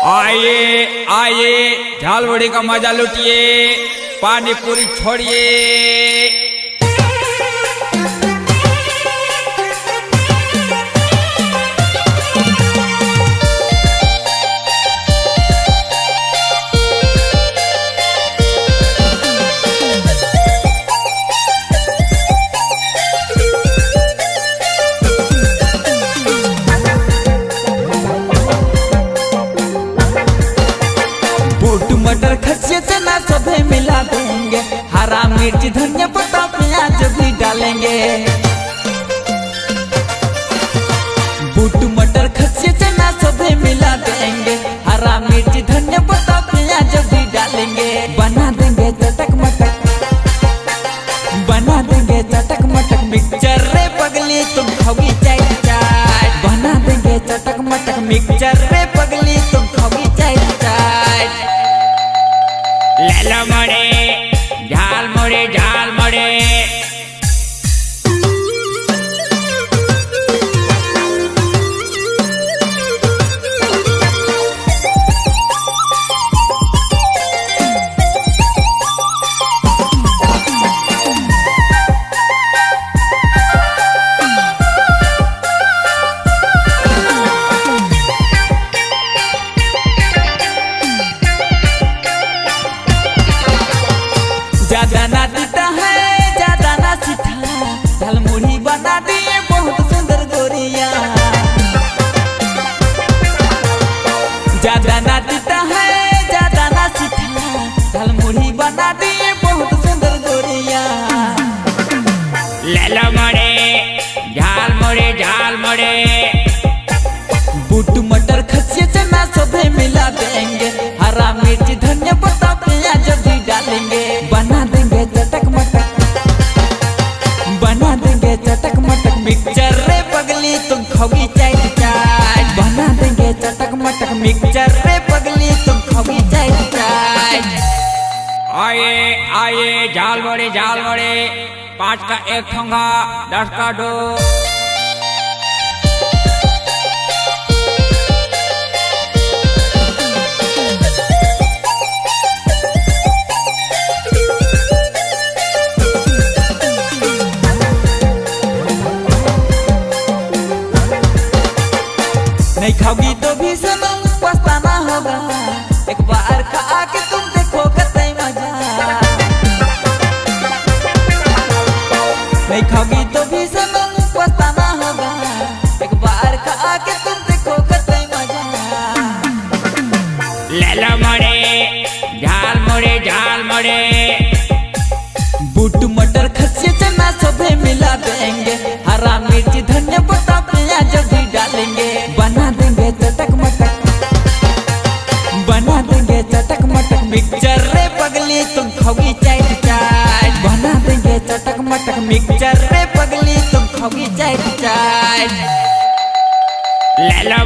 आइए आइए झालमुड़ी का मजा लूटिए, पानी पूरी छोड़िए। मटर खसिया चना सभी मिला देंगे, हरा मिर्च धनिया पत्ता प्याज भी डालेंगे। बूट मटर खसिया चना सभी मिला देंगे, हरा मिर्च धनिया पत्ता प्याज भी डालेंगे। बना देंगे चटक मटक, बना देंगे चटक मटक मिक्सचर रे पगली तुम खाओगी चाट चाट। बना देंगे चटक मटक मिक्सचर रे पगली तुम खाओगी चाट चाट। लेलो मोड़े झालमुड़ी झालमुड़ी। ज्यादा ना तीता है ज्यादा ना सीठा, झालमुड़ी बना दिए बहुत सुंदर गोरिया। ज्यादा ना तीता है ज्यादा ना सीठा, झालमुड़ी बना दिए बहुत सुंदर गोरिया। लेलो मोड़े झालमुड़ी झालमुड़ी। बूट मटर खसिया चना सभी मिला देंगे, हरा मिर्च धनिया पत्ता प्याज भी डालेंगे। बना देंगे चटक मटक, बना देंगे चटक मटक मिक्सचर रे पगली तुम खाओगी चाट चाट। बना देंगे चटक मटक मिक्सचर रे पगली तुम खाओगी चाट चाट। आइए आइए झालमुड़ी झालमुड़ी। 5 का 1 ठोंगा 10 का 2। नहीं खाओगी तो भी सनम पछताना होगा, एक बार खा के तुम देखो कितना मजा। नहीं खाओगी तो भी सनम पछताना होगा, एक बार खा के तुम देखो कितना मजा। लेलो मोड़े झालमुड़ी झालमुड़ी। बूट मटर खसिया चना सभी मिला देंगे, हरा मिर्च धनिया पत्ता प्याज भी डालेंगे। बना देंगे चटक मटक, बना देंगे चटक मटक मिक्सचर रे पगली तुम खाओगी चाट चाट। बना देंगे चटक मटक मिक्सचर रे पगली तुम खाओगी चाट चाट। लेलो